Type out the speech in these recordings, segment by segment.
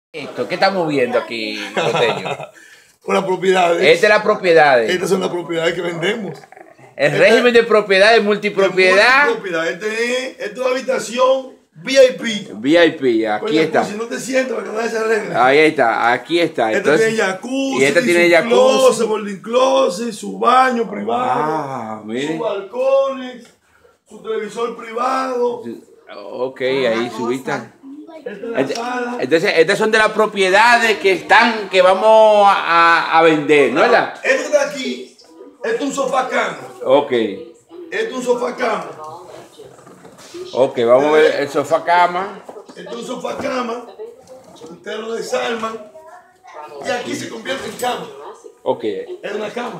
Esto, ¿qué estamos viendo aquí, Costeño? Las propiedades. Esta es la propiedad. Estas son las propiedades que vendemos. El régimen de propiedades, multipropiedad. Esta es una habitación VIP. VIP, aquí Coño, está. Si no te sientas, para que nadie se arregle. Ahí está, aquí está. Esta Entonces, tiene jacuzzi, y esta tiene su jacuzzi. closet, boarding closet, su baño privado, Ah, mire. sus balcones, su televisor privado. Ok, ahí su vista. Esta es la sala. Entonces, estas son de las propiedades que vamos a vender, ¿no es verdad? Esto que está aquí, esto es un sofá cama. Ok. Esto es un sofá cama. Ok, vamos a ver el sofá cama. Esto es un sofá cama. Ustedes lo desarman. Y aquí se convierte en cama. Ok. Es una cama.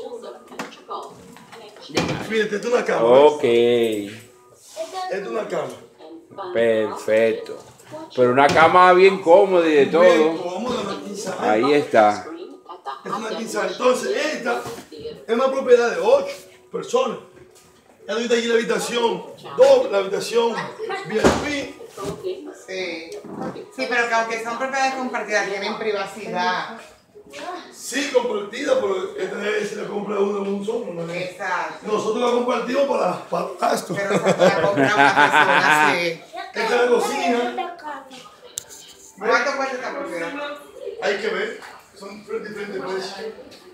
Fíjate, esto es una cama. Ok. ¿Ves? Esto es una cama. Perfecto. Pero una cama bien cómoda y de Bien todo. cómoda, una quinzana. Ahí está. Es una quinzana. Entonces, esta es una propiedad de 8 personas. Ya ahorita aquí la habitación doble, la habitación VIP. Sí. Sí, pero que aunque son propiedades compartidas, tienen privacidad. Sí, compartida, pero esta se la compra uno en un solo. ¿No? Exacto. Nosotros la compartimos para gastos. Pero se la compra una persona, sí. Esta es la cocina. ¿Cuánto cuesta esta propiedad? Hay que ver. Son diferentes precios.